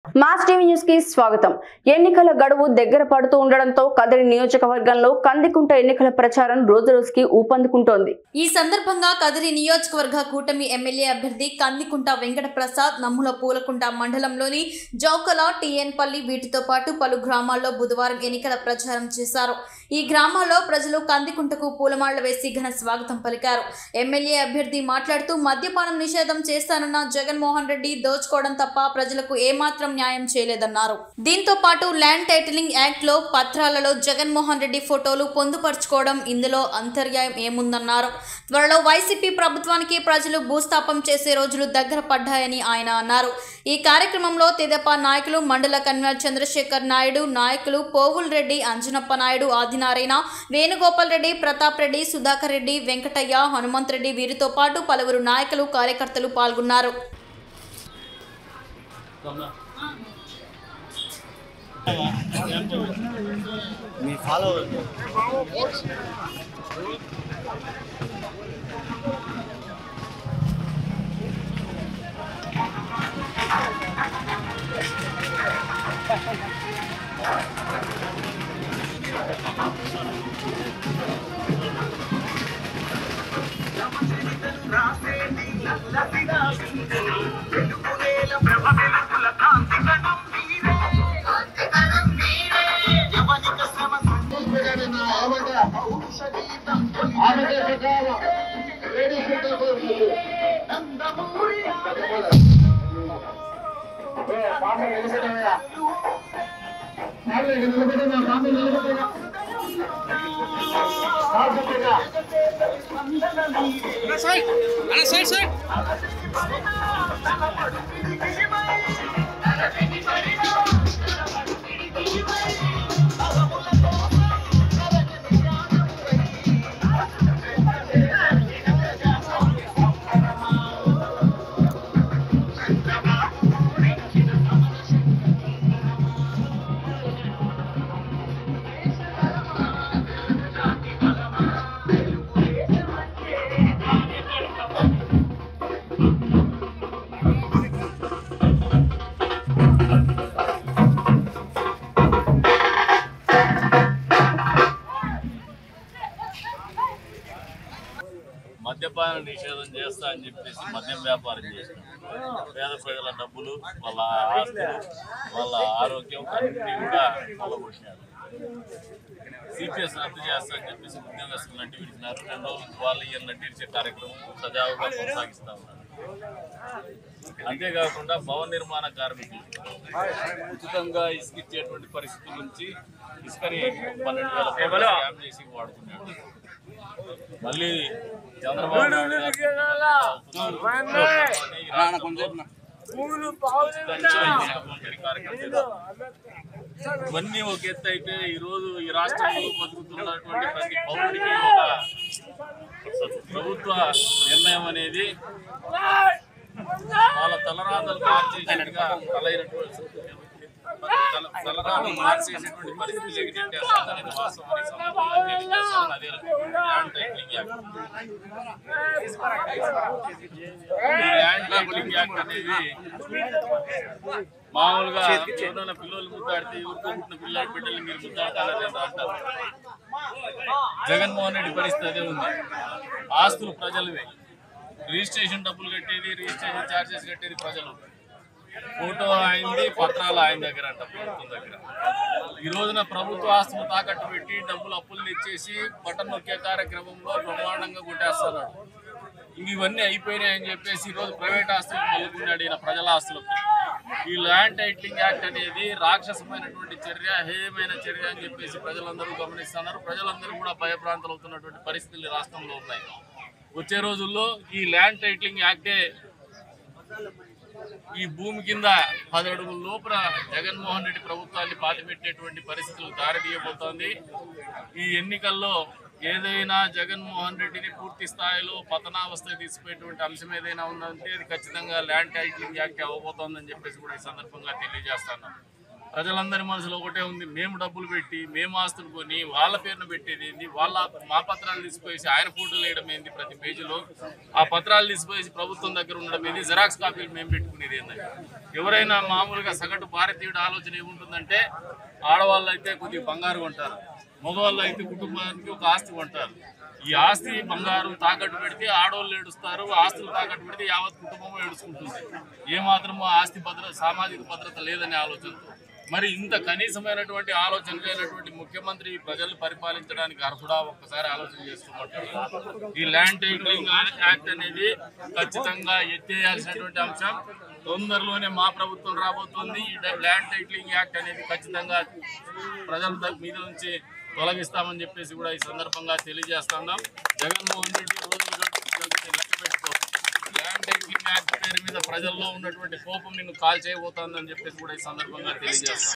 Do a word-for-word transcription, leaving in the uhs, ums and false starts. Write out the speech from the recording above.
Mass TV news కి స్వాగతం. ఎన్నికల గడువు దగ్గర పడుతూ ఉండడంతో కదిరి నియోజకవర్గంలో కందికుంట ఎన్నికల ప్రచారం రోజు రోజుకి ఊపందుకుంటోంది. ఈ సందర్భంగా కదిరి నియోజకవర్గ కూటమి ఎమ్మెల్యే అభ్యర్థి కందికుంట వెంకట ప్రసాద్ నమ్ముల పూలకుంట మండలంలోని జౌకల, టీఎన్పల్లి వీటితో పాటు పలు గ్రామాల్లో బుధవారం ఎన్నికల ప్రచారం చేశారు. ఈ గ్రామాల్లో ప్రజలు కందికుంటకు పూలమాళ్ల వేసి ఘన స్వాగతం పలికారు. ఎమ్మెల్యే అభ్యర్థి మాట్లాడుతూ మద్యపానం నిషేధం చేస్తానన్న జగన్మోహన్ రెడ్డి దోచుకోవడం తప్ప ప్రజలకు ఏమాత్రం న్యాయం చేయలేదన్నారు. దీంతో పాటు ల్యాండ్ టైటిలింగ్ యాక్ట్ లో పత్రాలలో జగన్మోహన్ రెడ్డి ఫోటోలు పొందుపరుచుకోవడం ఇందులో అంతర్యాయం ఏముందన్నారు. త్వరలో వైసీపీ ప్రభుత్వానికి ప్రజలు భూస్థాపం చేసే రోజులు దగ్గర పడ్డాయని ఆయన అన్నారు. ఈ కార్యక్రమంలో తెదేపా నాయకులు, మండల కన్వీనర్ చంద్రశేఖర్ నాయుడు, నాయకులు పోగుల్ రెడ్డి, అంజనప్ప నాయుడు, ఆదినారాయణ, వేణుగోపాల్ రెడ్డి, ప్రతాప్ రెడ్డి, సుధాకర్ రెడ్డి, వెంకటయ్య, హనుమంత్ రెడ్డి వీరితో పాటు పలువురు నాయకులు, కార్యకర్తలు పాల్గొన్నారు. మీ ఫాలో సైడ్ సైడ్ మద్యపాన నిషేధం చేస్తా అని చెప్పేసి మద్యం వ్యాపారం చేసినాం. పేద ప్రజల డబ్బులు, వాళ్ళ ఆస్తులు, వాళ్ళ ఆరోగ్యం అన్నింటినీ కూడా కొల్లగొట్టినారు. సిపిఎస్ రద్దు చేస్తా అని చెప్పేసి ఉద్యోగస్తులు నడ్డి విడిచినారు. రెండు రోజులు వాళ్ళు ఈయన నడ్డిచ్చే కార్యక్రమం సజావుగా కొనసాగిస్తూ ఉన్నారు. అంతేకాకుండా భవన నిర్మాణ కార్మికులు ఉచితంగా ఇసుక ఇచ్చేటువంటి పరిస్థితి నుంచి ఇసుకని పన్నెండు వేల స్కామ్ చేసి వాడుకున్నాడు. మళ్ళీ చంద్రబాబు నాయుడు ఇవన్నీ ఒక ఎత్తు అయితే ఈరోజు ఈ రాష్ట్రంలో బతుకుతున్నటువంటి ప్రతి పౌరుడికి ఒక ప్రభుత్వ నిర్ణయం అనేది వాళ్ళ తలరాతలు మార్చేసినట్టుగా తలైనటువంటి తలరాతలు మార్చేసేటువంటి పరిస్థితులు ఎగిటేస్తారనేది వాస్తవానికి సందర్భంగా తెలియజేస్తాను. అదే land titling act land titling act అనేది మామూలుగా ఎవరైనా పిల్లలు ముద్దాడితే ఎవరితో పుట్టిన పిల్లల బిడ్డలు మీరు ముద్దాడతారని అంటారు. జగన్మోహన్ రెడ్డి పరిస్థితి అదే ఉంది. ఆస్తులు ప్రజలవే, రిజిస్ట్రేషన్ డబ్బులు కట్టేది, రిజిస్ట్రేషన్ ఛార్జెస్ కట్టేది ప్రజలు. ఫోటో అయింది, పత్రాలు ఆయన దగ్గర అంట, ప్రభుత్వం దగ్గర. ఈ రోజున ప్రభుత్వ ఆస్తులు తాకట్టు పెట్టి డబ్బులు అప్పులు తెచ్చేసి బటన్ నొక్కే కార్యక్రమంలో బ్రహ్మాండంగా కొట్టేస్తున్నాడు. ఇవన్నీ అయిపోయినాయని చెప్పేసి ఈరోజు ప్రైవేట్ ఆస్తులకు మలుకున్నాడు ఈయన ప్రజల ఆస్తులకు. ఈ ల్యాండ్ టైటిలింగ్ యాక్ట్ అనేది రాక్షసమైనటువంటి చర్య, హేయమైన చర్య అని చెప్పేసి ప్రజలందరూ గమనిస్తున్నారు. ప్రజలందరూ కూడా భయభ్రాంతులు అవుతున్నటువంటి పరిస్థితులు రాష్ట్రంలో ఉన్నాయి. వచ్చే రోజుల్లో ఈ ల్యాండ్ టైటిలింగ్ యాక్టే ఈ భూమి కింద పది అడుగుల లోపల జగన్మోహన్ రెడ్డి ప్రభుత్వాన్ని పాతిపెట్టేటువంటి పరిస్థితులు దారితీయబోతోంది. ఈ ఎన్నికల్లో ఏదైనా జగన్మోహన్ రెడ్డిని పూర్తి స్థాయిలో పతనావస్థ తీసిపోయేటువంటి అంశం ఏదైనా ఉందంటే అది ఖచ్చితంగా ల్యాండ్ టైటిలింగ్ యాక్ట్ అవ్వబోతోందని చెప్పేసి కూడా ఈ సందర్భంగా తెలియజేస్తున్నాం. ప్రజలందరి మనసులో ఒకటే ఉంది, మేము డబ్బులు పెట్టి మేము ఆస్తులు కొని వాళ్ళ పేరును పెట్టేది ఏంది, వాళ్ళ మా పత్రాలు తీసిపోయేసి ఆయన ఫోటోలు వేయడం ఏంది, ప్రతి పేజీలో ఆ పత్రాలు తీసిపోయేసి ప్రభుత్వం దగ్గర ఉండడం ఏంది, జెరాక్స్ కాపీలు మేము పెట్టుకునేది ఏంటంటే ఎవరైనా మామూలుగా సగటు భారతీయుడు ఆలోచన ఏముంటుందంటే ఆడవాళ్ళు అయితే కొద్దిగా బంగారు కొంటారు, మగవాళ్ళు అయితే కుటుంబానికి ఒక ఆస్తి కొంటారు. ఈ ఆస్తి బంగారం తాకట్టు పెడితే ఆడవాళ్ళు ఏడుస్తారు, ఆస్తులు తాకట్టు పెడితే యావత్ కుటుంబం ఏడుచుకుంటుంది. ఏమాత్రమో ఆస్తి భద్రత సామాజిక భద్రత లేదనే ఆలోచనతో మరి ఇంత కనీసమైనటువంటి ఆలోచన లేనటువంటి ముఖ్యమంత్రి ప్రజలు పరిపాలించడానికి అర్హుడా ఒక్కసారి ఆలోచన చేసుకోమంటారు. ఈ ల్యాండ్ టైటిలింగ్ యాక్ట్ అనేది ఖచ్చితంగా ఎత్తేయాల్సినటువంటి అంశం. తొందరలోనే మా ప్రభుత్వం రాబోతుంది. ఈ ల్యాండ్ టైటిలింగ్ యాక్ట్ అనేది ఖచ్చితంగా ప్రజల మీద నుంచి తొలగిస్తామని చెప్పేసి కూడా ఈ సందర్భంగా తెలియజేస్తున్నాం. జగన్మోహన్ రెడ్డి రోజులు లెక్క పెట్టుకో, ల్యాండ్ టైటిలింగ్ యాక్ట్ పేరు మీద ప్రజల్లో ఉన్నటువంటి కోపం నిన్ను కాల్ చేయబోతోందని చెప్పేసి కూడా ఈ సందర్భంగా తెలియజేస్తాం.